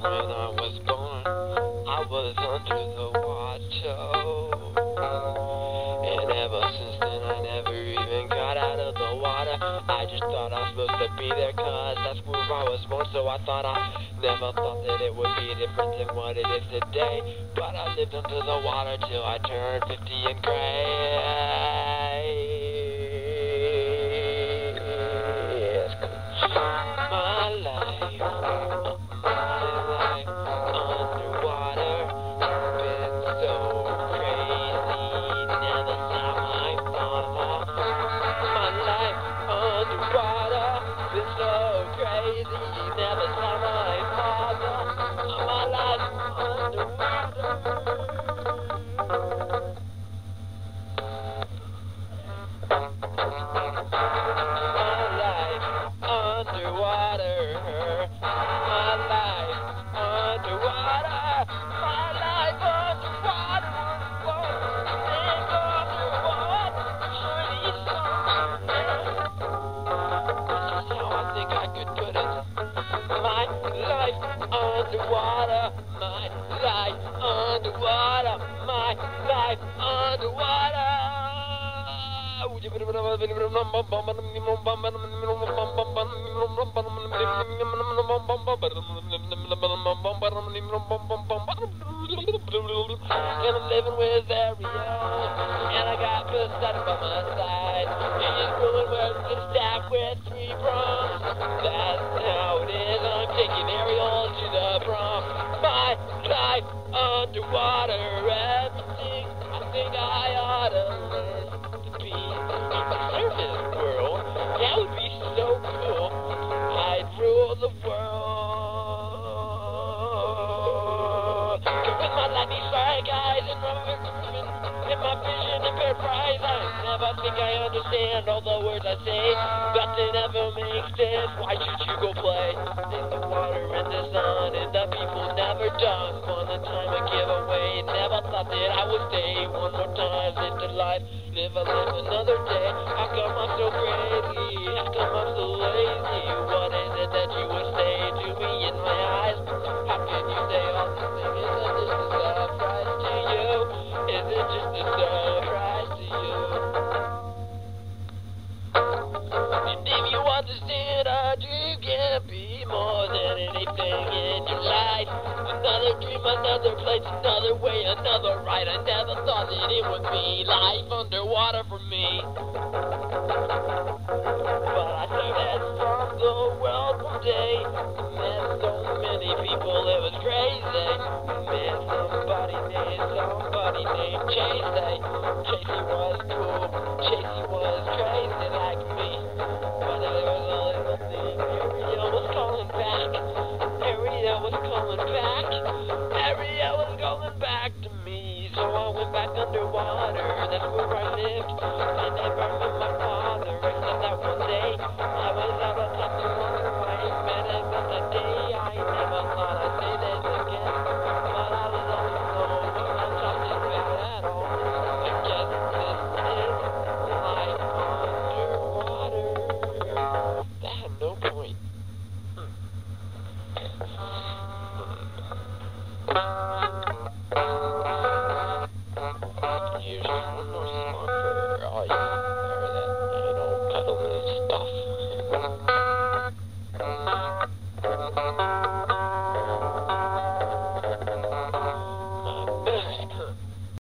when I was born, I was under the water. And ever since then I never even got out of the water. I just thought I was supposed to be there cause that's where I was born. So I never thought that it would be different than what it is today. But I lived under the water till I turned 50 and gray. My life underwater been so crazy, never saw my father. My life underwater been so crazy, never saw my father. My life underwater. Underwater, my life underwater, my life underwater. And I'm living with Ariel, and I got Freestylyn by my side. And he's going with the staff with 3 prongs. That's how it is. I'm taking Ariel to the prom. My life underwater, everything I think I ought to learn to be in the surface world. That would be so cool. I'd rule the world. With my lightning strike eyes and rubber and my vision impaired prize, I never think I understand all the words I say. Nothing ever makes sense. Why should you go play in the water and the sun and the people never done? One time a giveaway. Never thought that I would stay one more time. Live the life, live another day. How come I'm so crazy? How come I'm so lazy? What is it that you would say to me in my eyes? How can you say all these things? Is it just a surprise to you? Is it just a surprise to you? And if you understand, our dream can be more than anything in your life. Another dream, another place, another way, another ride. I never thought that it would be life underwater for me. But I started from the world one day. Met so many people, it was crazy. Met somebody named Chase. Chasey was cool, Chasey was crazy like me. But there was a little thing, Ariel was calling back. Ariel was calling back. Ariel was calling back to me. So I went back underwater, that's where I lived. I never met my father, except that one day I was out of touch and walking away. Met him on that day, I never thought I'd say this again. But I was all alone, I'm not talking bad at all. I guess this is life underwater. That had no point. Here's one more song for all you that, cuddling stuff.